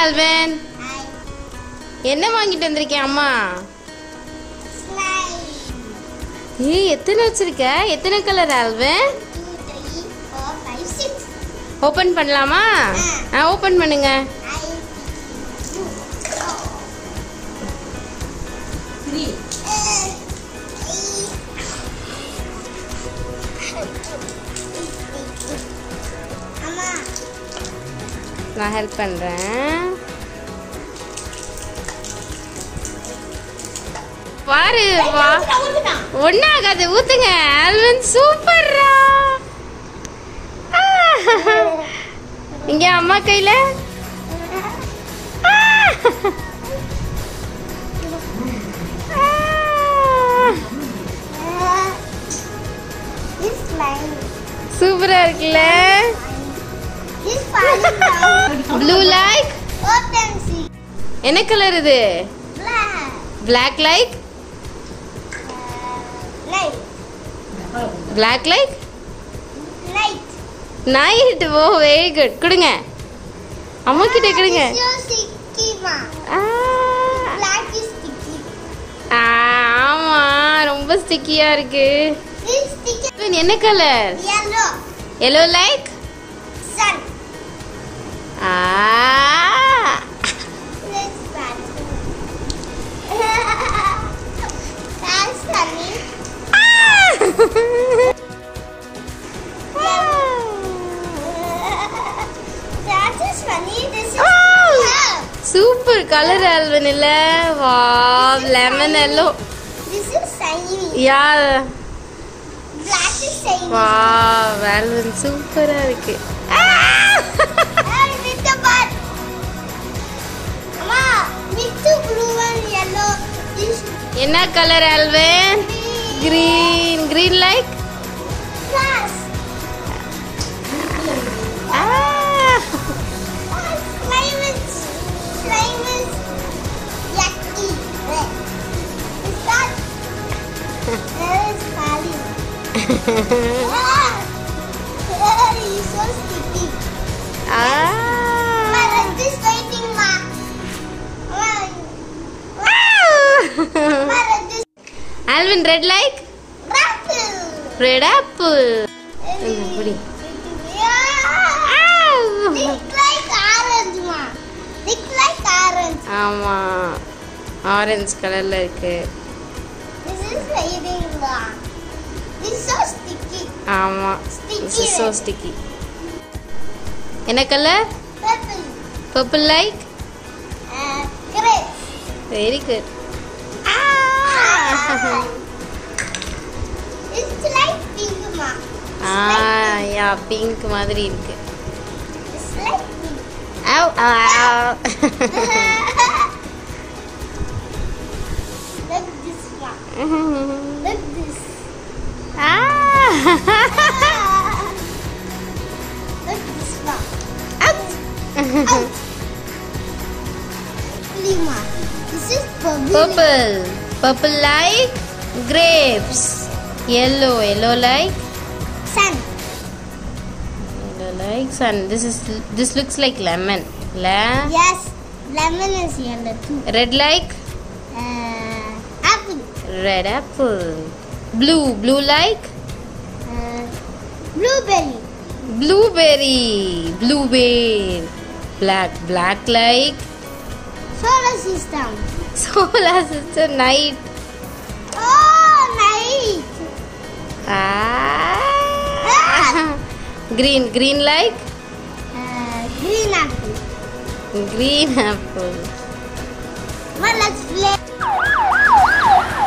Alvin. என்ன வாங்கிட்டு வந்திருக்கேன் அம்மா? எத்தனை வச்சிருக்க? எத்தனை கலர் ஆல்வின்? ஓபன் பண்ணலாமா? ஓபன் பண்ணுங்க. நான் ஹெல்ப் பண்றேன். பாரு வா, ஒண்ணாகாது, ஊத்துங்க. ஆல்வின் சூப்பர்ரா. இங்க அம்மா கையில சூப்பரா இருக்குல்ல? ப்ளூ லைக் என்ன கலர் இது? Black like? Black like? Night. Oh, very good. கொடுங்க, அம்மா கிட்ட கொடுங்க. ஆமா, ரொம்ப ஸ்டிக்கியா இருக்கு. என்ன colour? yellow like? Sun. That's funny. That is funny. This is super color Alvin இல்ல? Wow, lemon yellow. This is shiny. Yeah. Black is shiny. Wow, Alvin சூப்பரா இருக்கு. With the butt. Mama, with the blue and yellow. என்ன colour Alvin? Green. Green like? Grass. Slime is yucky. Is that? That is falling. He's so sticky. Ma, this waiting, ma. Ma, this. Alvin, red like? Apple. Red apple. Pudi. Thick like orange, ma. Thick like orange. ஆமா, orange கலர்ல இருக்கு. This is waiting, ma. This is so sticky. ஆமா, Sticky. this is so sticky. என்ன colour? Purple. Purple like? Grape. Very good. It's like pink, ma. Yeah, pink மாதிரி இருக்கு. It's like pink. Ow, ow. Like this, ma. Like this. Like this, ma. Out. Out. Ma. This is Purple. Purple like grapes. Yellow. Yellow like sun. yellow like sun. This looks like lemon. Yes, lemon is yellow too. Red like Apple. red apple. Blue. Blue like Blueberry. blueberry. Blueberry. Black. Black like Solar system. solar system. Night. Oh, night. Green. Green like Green apple. green apple. Well, let's play.